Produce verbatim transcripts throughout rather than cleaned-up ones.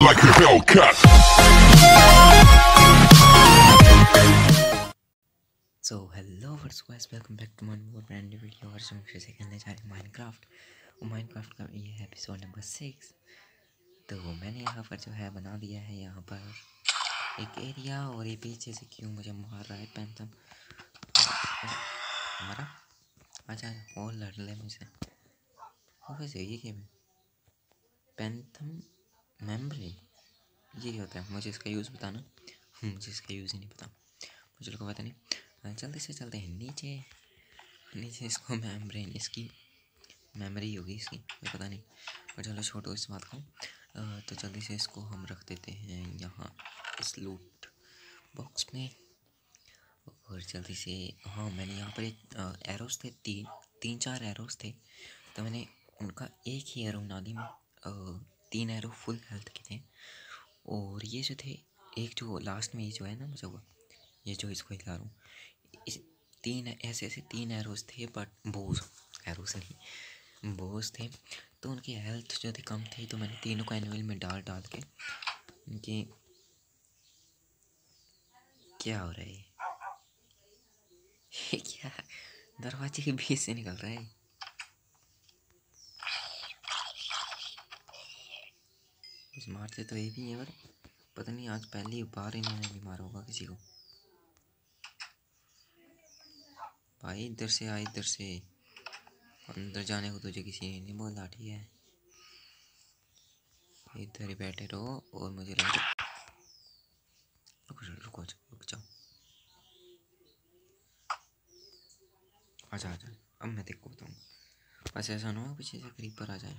like a Hellcat. So hello first guys, welcome back to my more brand new video. और हम फिर से खेलने जा रहे हैं माइनक्राफ्ट। और माइनक्राफ्ट का ये है एपिसोड नंबर सिक्स। तो मैंने यहाँ पर जो है बना दिया है यहाँ पर एक एरिया। और ये पीछे से क्यों मुझे मार रहा है पैंथम हमारा। अच्छा और लड़ ले मुझसे। और वैसे ये गेम पैंथम मेमोरी ये क्या होता है, मुझे इसका यूज़ बताना। मुझे इसका यूज़ ही नहीं पता, मुझे लोग पता नहीं। जल्दी से चलते हैं नीचे नीचे इसको मेम्ब्रेन इसकी मेमोरी होगी इसकी, ये पता नहीं, पर चलो छोड़ो इस बात को। तो जल्दी से इसको हम रख देते हैं यहाँ इस लूट बॉक्स में। और जल्दी से हाँ, मैंने यहाँ पर एक एरोस थे, तीन तीन चार एरोस थे, तो मैंने उनका एक ही एरो बना दी। मैं तीन एरो फुल हेल्थ के थे। और ये जो थे, एक जो लास्ट में ये जो है ना मुझे वो ये जो इसको हिला रहा हूँ, इस तीन ऐसे ऐसे तीन एरोस थे, बट बोस एरोस नहीं बोस थे। तो उनकी हेल्थ जो थी कम थी, तो मैंने तीनों को एनिमल में डाल डाल के उनकी क्या हो रहा है ये क्या दरवाजे के बीच से निकल रहा है। इस मारते तो ये भी है, पर पता नहीं आज पहली बार इन्होंने नहीं मारा होगा किसी को। भाई इधर से आ, इधर से अंदर जाने को तुझे किसी ने नहीं बोला, ठीक है। इधर ही बैठे रहो और मुझे लग रुको रुको रुक जाओ। आजा आजा, अब मैं देखो बताऊँ। बस ऐसा ना हो पीछे से क्रीपर आ जाए।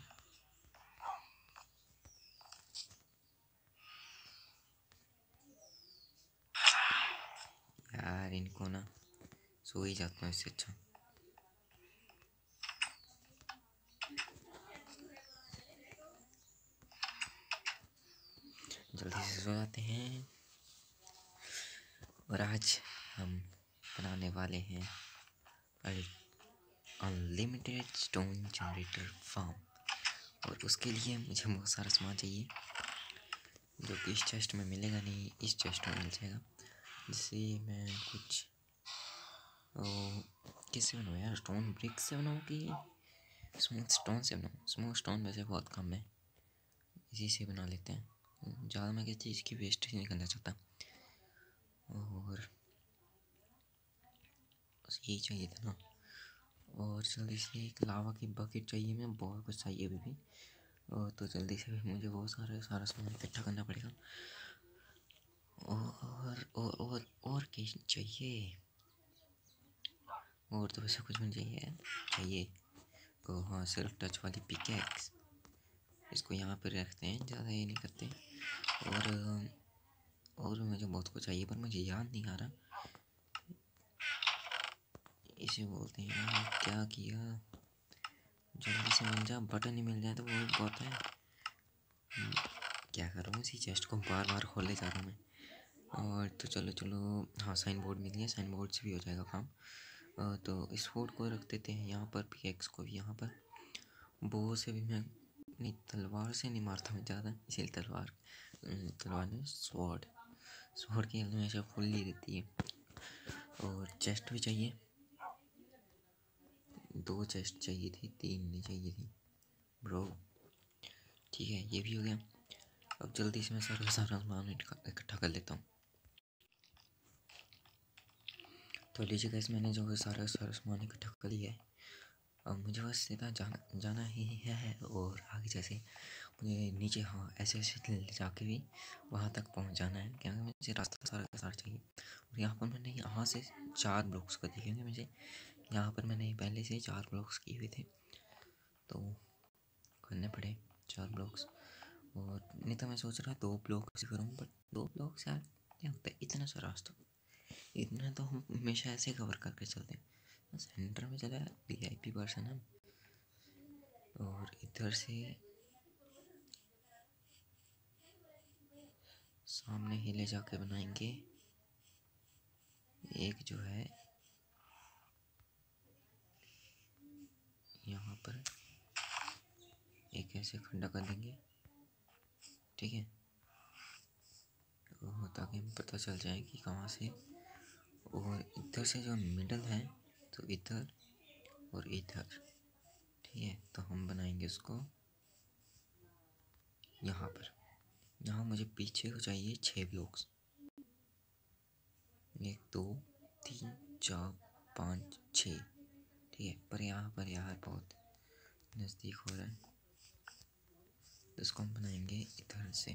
यार इनको ना सो ही जाता हूँ इससे अच्छा। जल्दी से सो जाते हैं। और आज हम बनाने वाले हैं अनलिमिटेड स्टोन जनरेटर फार्म। और उसके लिए मुझे बहुत सारा सामान चाहिए, जो कि इस चेस्ट में मिलेगा नहीं, इस चेस्ट में मिल जाएगा। जिससे मैं कुछ किससे बनाऊँ यार, स्टोन ब्रिक से बनाऊँ कि स्मूथ स्टोन से बनाऊँ। स्मूथ स्टोन वैसे बहुत कम है, इसी से बना लेते हैं। ज़्यादा मैं किसी चीज़ की वेस्टेज नहीं करना चाहता। और बस यही चाहिए था ना। और जल्दी से एक लावा की बकेट चाहिए, मैं बहुत कुछ चाहिए अभी भी। और तो जल्दी से मुझे बहुत सारा सारा सामान इकट्ठा करना पड़ेगा। और और और और क्या चाहिए, और तो वैसे कुछ भी नहीं चाहिए चाहिए तो हाँ, सिर्फ टच वाली पिकेक्स, इसको यहाँ पर रखते हैं, ज़्यादा ये नहीं करते। और और मुझे बहुत कुछ चाहिए, पर मुझे याद नहीं आ रहा इसे बोलते हैं क्या किया। जल्दी से मिल जा, बटन ही मिल जाए तो वो भी बहुत है। क्या कर रहा हूँ, इसी चेस्ट को बार बार खोले जा रहा हूँ मैं। और तो चलो चलो हाँ, साइन बोर्ड मिल गया, साइन बोर्ड से भी हो जाएगा काम। तो इस फोर्ड को रख देते हैं यहाँ पर, पिकेक्स को भी यहाँ पर। बो से भी मैं नहीं, तलवार से नहीं मारता मैं ज़्यादा, इसीलिए तलवार तलवार में स्वॉर्ड स्वॉर्ड की हेल्थ हमेशा फुल ही रहती है। और चेस्ट भी चाहिए, दो चेस्ट चाहिए थी, तीन नहीं चाहिए थी ब्रो। ठीक है, ये भी हो गया। अब जल्दी से मैं सारा सारा सामान इकट्ठा कर लेता हूँ। तो लीजिए गाइस, मैंने जो है सारा सारा सामान इकट्ठा कर लिया है। अब मुझे बस सीधा जाना जाना ही है। और आगे जैसे मुझे नीचे हाँ ऐसे ऐसे ले जाके भी वहाँ तक पहुँच जाना है, क्योंकि मुझे रास्ता सारा का सारा चाहिए। और यहाँ पर मैंने यहाँ से चार ब्लॉक्स कर दिए, क्योंकि मुझे यहाँ पर मैंने पहले से चार ब्लॉक्स किए हुए थे, तो करने पड़े चार ब्लॉक्स। और नहीं तो मैं सोच रहा दो ब्लॉक से करूँ, बट दो ब्लॉक से यार क्या होता है, इतना सा रास्ता, इतना तो हम हमेशा ऐसे कवर करके चलते हैं। सेंटर में चला वी आई पी पर्सन हम। और इधर से सामने ही ले जाके बनाएंगे एक जो है यहाँ पर, एक ऐसे खड्डा कर देंगे, ठीक है। तो ताकि हमें पता चल जाए कि कहाँ से। और इधर से जो मिडल है तो इधर और इधर, ठीक है। तो हम बनाएंगे उसको यहाँ पर। यहाँ मुझे पीछे को चाहिए छः ब्लॉक्स, एक दो तीन चार पाँच छः, ठीक है। पर यहाँ पर यार बहुत नज़दीक हो रहा है, तो इसको हम बनाएंगे इधर से,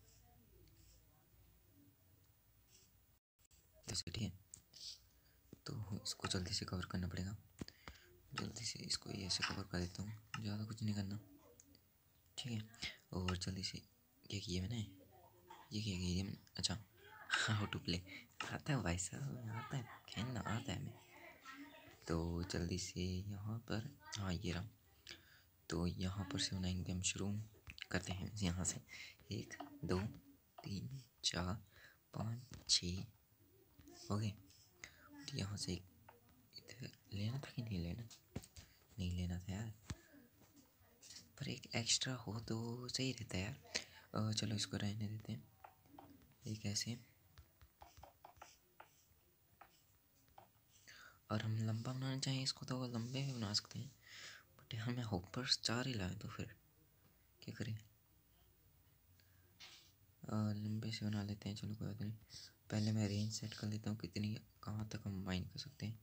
ठीक है। तो इसको जल्दी से कवर करना पड़ेगा, जल्दी से इसको ये ऐसे कवर कर देता हूँ, ज़्यादा कुछ नहीं करना, ठीक है। और जल्दी से क्या किया मैंने, ये क्या किया मैंने, अच्छा हाउ टू प्ले आता है भाई साहब, आता है खेलना आता है हमें। तो जल्दी से यहाँ पर, हाँ ये रहा। तो यहाँ पर से बनाएंगे हम, शुरू करते हैं यहाँ से। एक दो तीन चार पाँच छः, हो गए। तो यहाँ से इधर लेना था कि नहीं लेना, नहीं लेना था यार, पर एक एक्स्ट्रा हो तो सही रहता है यार। चलो इसको रहने देते हैं, एक ऐसे। और हम लंबा बनाना चाहें इसको तो लंबे भी बना सकते हैं, बट यहाँ मैं होपर्स चार ही लाए, तो फिर क्या करें, लंबे से बना लेते हैं। चलो कोई बात नहीं, पहले मैं रेंज सेट कर लेता हूँ कितनी कहाँ तक हम माइन कर सकते हैं।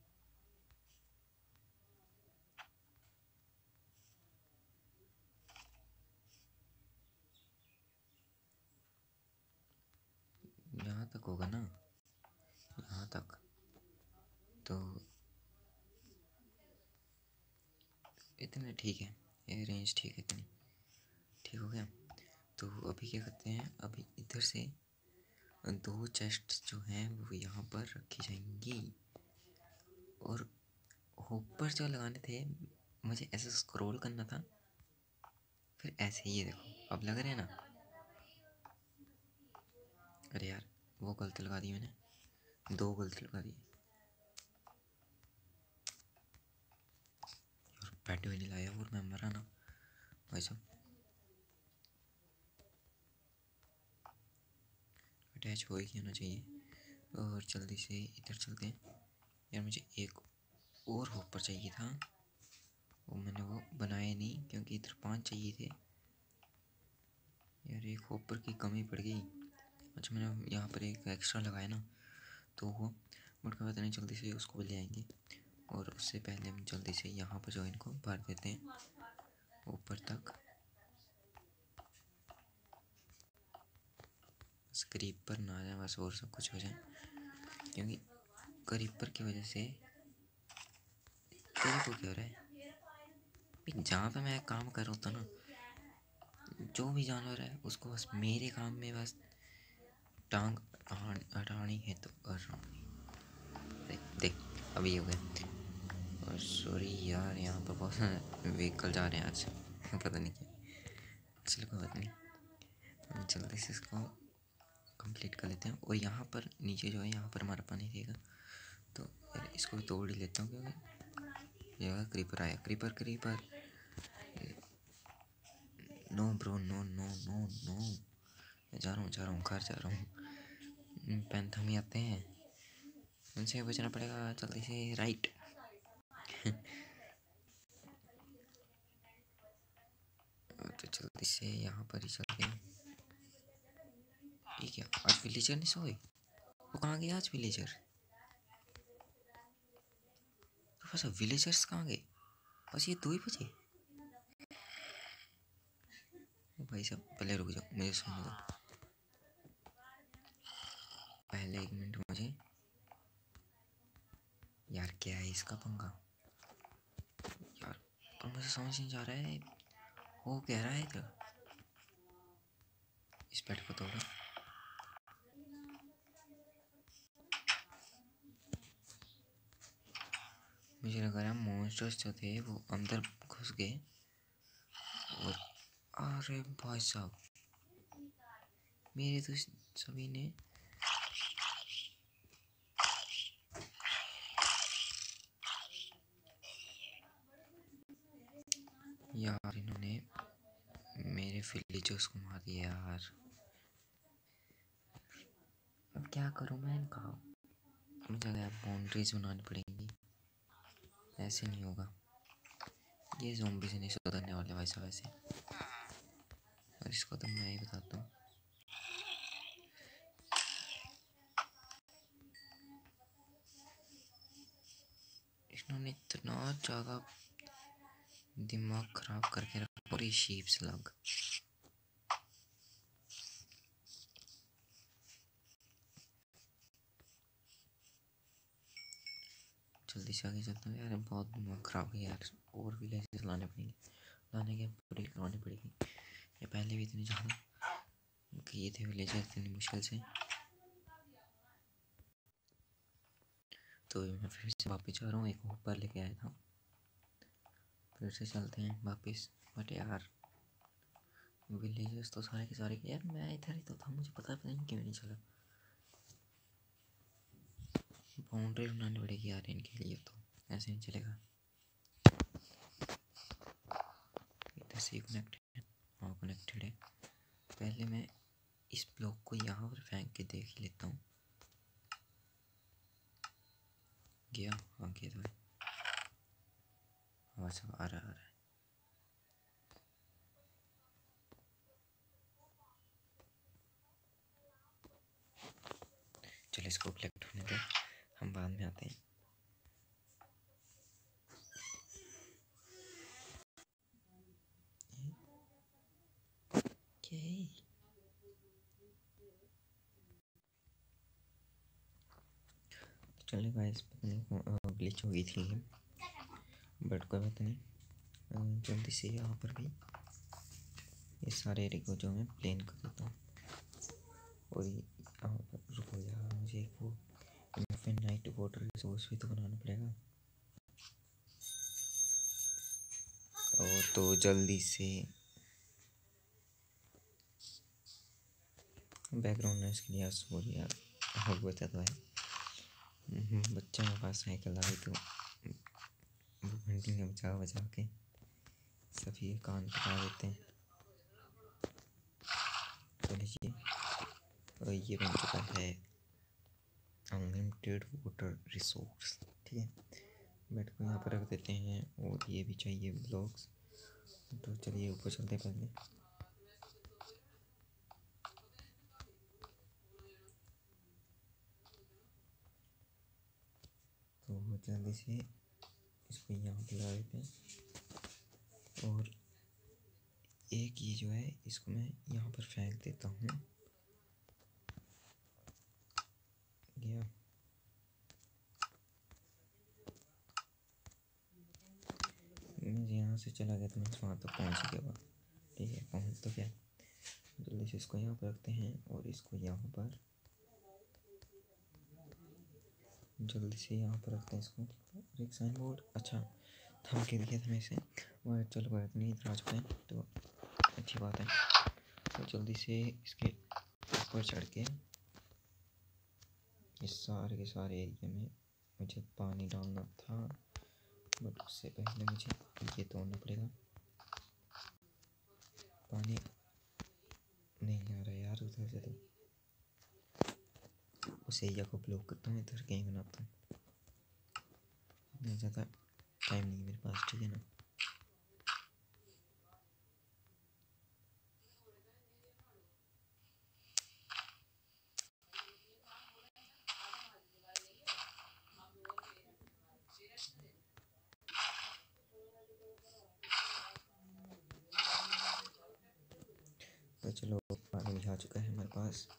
यहाँ तक होगा ना, यहाँ तक, तो इतने ठीक है, ये रेंज ठीक है, इतनी ठीक हो गया। तो अभी क्या करते हैं, अभी इधर से दो चेस्ट जो हैं वो यहाँ पर रखी जाएंगी, और ऊपर जो लगाने थे मुझे ऐसे स्क्रॉल करना था, फिर ऐसे ही देखो अब लग रहे हैं ना। अरे यार वो गलती लगा दी मैंने, दो गलती लगा दी यार, बैटरी भी नहीं लाया और मैं मरा ना भाई साहब। अटैच हो ही होना चाहिए। और जल्दी से इधर चलते हैं यार, मुझे एक और होपर चाहिए था, वो मैंने वो बनाया नहीं क्योंकि इधर पांच चाहिए थे यार, एक होपर की कमी पड़ गई। अच्छा मैंने यहाँ पर एक एक्स्ट्रा लगाया ना, तो वो बट का पता नहीं, जल्दी से उसको ले आएंगे। और उससे पहले हम जल्दी से यहाँ पर जो इनको भर देते हैं ऊपर तक, बस क्रीपर ना आ जाए बस, और सब कुछ हो जाए, क्योंकि क्रीपर की वजह से तेरे को क्या हो रहा है, जहाँ पे मैं काम कर रहा होता ना, जो भी जानवर है उसको बस मेरे काम में बस टांग हटानी है तो हटानी। देख देख अभी हो गया। और सॉरी यार, यहाँ पर बहुत सारे व्हीकल जा रहे हैं आज पता नहीं क्या, चलो कोई बात नहीं, हम जल्दी से इसको कंप्लीट कर लेते हैं। और यहाँ पर नीचे जो है यहाँ पर हमारा पानी देगा, तो यार इसको भी तोड़ ही लेता हूँ, क्योंकि यार क्रीपर आया, creeper creeper, no bro no no no no, मैं जा रहा हूँ जा रहा हूँ घर जा रहा हूँ। पैंथम ही आते हैं, उनसे बचना पड़ेगा, जल्दी से राइट। तो जल्दी से यहाँ पर ही चलते हैं। ये क्या आज विलेजर नहीं सोए, वो कहाँ गए आज विलेजर, तो बस विलेजर्स कहाँ गए, बस ये दो ही बजे। भाई साहब पहले रुक जाओ, मुझे सुन दो पहले एक मिनट मुझे, यार क्या है इसका पंगा यार, और मुझे समझ नहीं जा रहा है वो कह रहा है क्या, इस पेट को तोड़ो। मुझे लग रहा है मॉन्स्टर्स जो थे वो अंदर घुस गए, और अरे भाई साहब मेरे तो सभी ने, यार इन्होंने मेरे विलेजर्स को मार दिया यार। क्या करूँ मैं इनका? मुझे लगा बाउंड्रीज बनानी पड़ेंगी, ऐसे नहीं होगा। ये ज़ॉम्बी से नहीं सुधरने वाले वैसे वैसे, और इसको तो मैं ही बताता हूँ। इन्होंने इतना ज़्यादा दिमाग खराब करके रखा, पूरी शीप स्लग। जल्दी से आगे चलता हूँ यार, बहुत दिमाग खराब है यार। और विलेजेस लाने पड़ेंगे, लाने के पूरी लानी पड़ेगी। ये पहले भी इतनी ज़्यादा किए थे विलेजेस इतनी मुश्किल से। तो मैं फिर से वापस जा रहा हूँ, एक ऊपर लेके आया था, फिर से चलते हैं वापस। बट यार विलेजेस तो सारे के सारे, यार मैं इधर ही तो था, मुझे पता नहीं क्यों नहीं चला। बाउंड्री बनानी पड़ेगी यार इनके लिए, तो ऐसे नहीं चलेगा। इधर से कनेक्टेड है, हाँ कनेक्टेड है। पहले मैं इस ब्लॉक को यहाँ पर फेंक के देख लेता हूँ। गया? हाँ गया तो है। हाँ सब आ रहा आ रहा है। चलो इसको कलेक्ट होने दे, हम बाद में आते हैं। Okay. चलो गाइस, पता नहीं ग्लिच हो गई थी, बट कोई बात नहीं। जल्दी से यहाँ पर भी ये सारे एरिया को जो मैं प्लेन कर देता हूँ। और यहाँ पर रुको यार, मुझे एक वो इनफिनाइट वाटर रिसोर्स भी तो बनाना पड़ेगा। और तो जल्दी से बैकग्राउंड नॉइस के लिए सॉरी यार, हो गया तो है। बच्चा मेरे पास साइकिल आई तो वो घंटी में बचा बचा के सभी कान पका देते हैं। तो लीजिए, और ये बन चुका है अनलिमिटेड वाटर रिसोर्स, ठीक है। बेड को यहाँ पर रख देते हैं, और ये भी चाहिए ब्लॉक्स। तो चलिए ऊपर चलते पहले। तो जल्दी से इसको यहाँ पर लगा देते हैं, और एक ये जो है इसको मैं यहाँ पर फेंक देता हूँ। गया? मैं यहाँ से चला गया तो मैं वहाँ तक पहुँच गया, ठीक है, पहुँच तो गया। जल्दी से इसको यहाँ पर रखते हैं, और इसको यहाँ पर जल्दी से यहाँ पर रखते हैं इसको। और एक साइन बोर्ड, अच्छा थम के दिया था मैं इसे, और चलो बात नहीं, इधर आ चुके हैं तो अच्छी बात है। तो जल्दी से इसके ऊपर चढ़ के इस सारे के सारे एरिया में मुझे पानी डालना था, बट उससे पहले मुझे ये तोड़ना पड़ेगा। पानी नहीं आ रहा यार उधर से, तो उस एरिया को ब्लॉक करता हूँ, इधर कहीं बनाता हूँ। नहीं ज़्यादा टाइम नहीं मेरे पास, ठीक है ना। तो चलो पानी भी आ चुका है हमारे पास।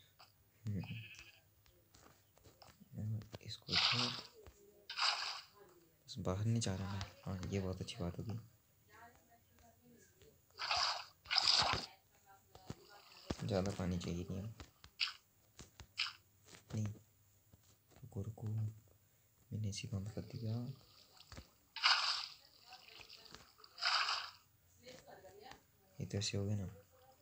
इसको बस बाहर नहीं जा रहा मैं, हाँ ये बहुत अच्छी बात होगी। ज़्यादा पानी चाहिए नहीं, नहीं रुको रुको, मैंने इसी बंद कर दिया। इधर से हो गया ना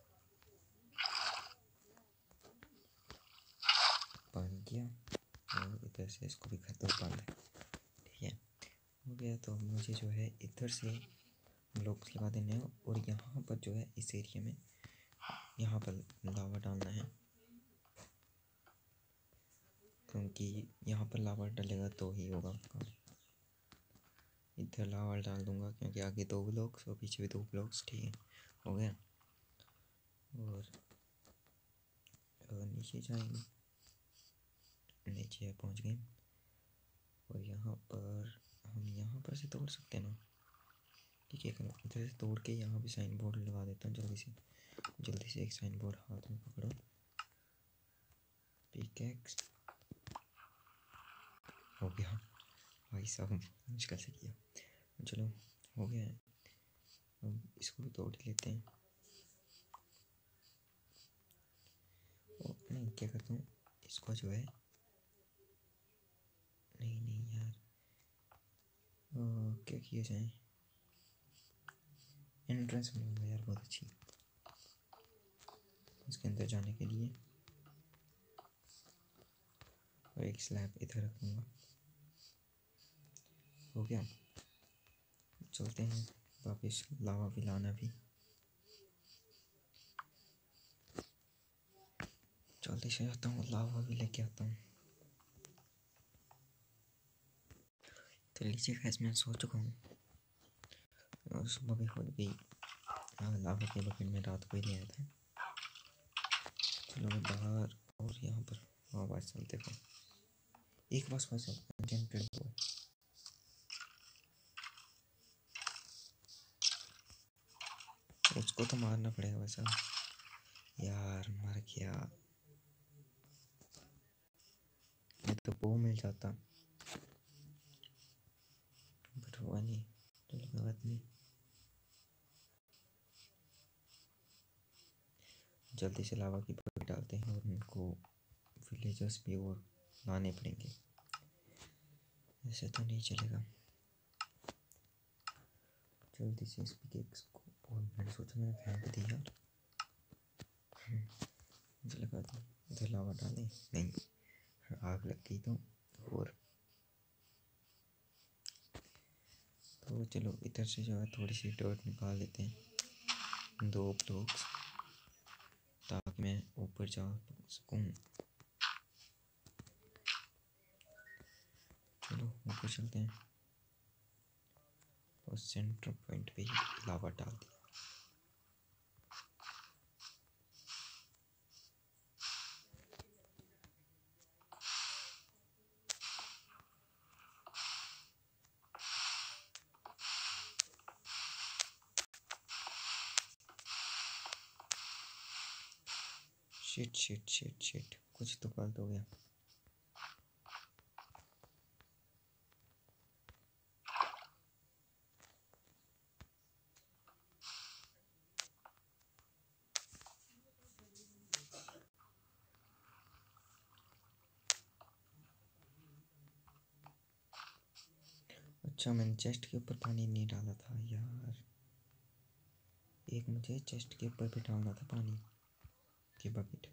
पानी किया, और इधर से इसको भी कर दो बंद, ठीक है हो गया। तो मुझे जो है इधर से ब्लॉक्स लगा देने हैं, और यहाँ पर जो है इस एरिया में यहाँ पर लावा डालना है। क्योंकि यहाँ पर लावा डलेगा तो ही होगा काम। इधर लावा डाल दूंगा क्योंकि आगे दो ब्लॉक्स और पीछे भी दो ब्लॉक्स। ठीक है, हो गया। और नीचे जाएंगे, नीचे पहुँच गए। और यहाँ पर हम यहाँ पर से तोड़ सकते हैं ना। ठीक है, करो इधर से तोड़ के यहाँ भी साइन बोर्ड लगा देता हूँ। जल्दी से जल्दी से एक साइन बोर्ड हाथ में पकड़ो। पिकैक्स हो गया भाई साहब, मुश्किल से किया। चलो हो गया है, अब इसको भी तोड़ लेते हैं। ओ, नहीं क्या करता हूँ इसको जो है, नहीं नहीं यार, ओ, क्या किया जाए। एंट्रेंस बनाऊंगा यार बहुत अच्छी इसके अंदर जाने के लिए। और एक स्लैब इधर रखूँगा। हो गया, चलते हैं वापस लावा भी लाना भी। जल्दी से आता हूँ, लावा भी लेके आता हूँ। तो लीजिए गैस, मैं सो चुका हूँ और सुबह भी खुद भी लावा के बकेट में रात को ही ले आया था। चलो मैं बाहर और यहाँ पर आवाज़ चलते को एक बस बस जनरेट हो। उसको तो मारना पड़ेगा वैसा। यार मर गया, मैं तो वो मिल जाता बट हुआ नहीं। चलो कोई बात नहीं, जल्दी से लावा की बकेट डालते हैं और उनको विलेजर्स भी और लाने पड़ेंगे, ऐसे तो नहीं चलेगा। जल्दी से इस पिकेक्स को, और मैंने सोचा मैंने फेंक दिया यार। मुझे लगा था इधर लावा डालें, नहीं आग लग गई। तो और तो चलो इधर से जो है थोड़ी सी डर्ट निकाल लेते हैं, दो ब्लॉक्स, ताकि मैं ऊपर जा सकूं। चलो ऊपर चलते हैं और सेंटर पॉइंट पे ही लावा डाल दिया। शिट शिट शिट शिट, कुछ तो गलत हो गया। अच्छा, मैंने चेस्ट के ऊपर पानी नहीं डाला था यार। एक मुझे चेस्ट के ऊपर भी डालना था पानी की बकेट।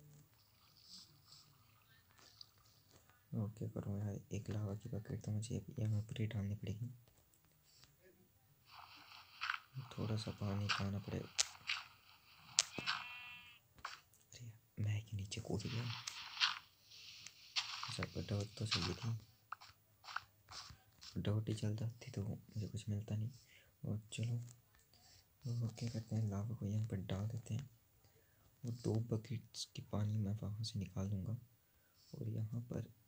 ओके करो यार, एक लावा की बकेट तो मुझे यहाँ पर ही डालनी पड़ेगी। थोड़ा सा पानी पाना पड़ेगा। अरे मैं के नीचे कूद गया। अच्छा डॉट तो सही थी, डॉट ही चल जाती तो मुझे कुछ मिलता नहीं। और चलो वो क्या करते हैं, लावा को यहाँ पर डाल देते हैं और दो बकेट्स की पानी मैं वहाँ से निकाल दूँगा और यहाँ पर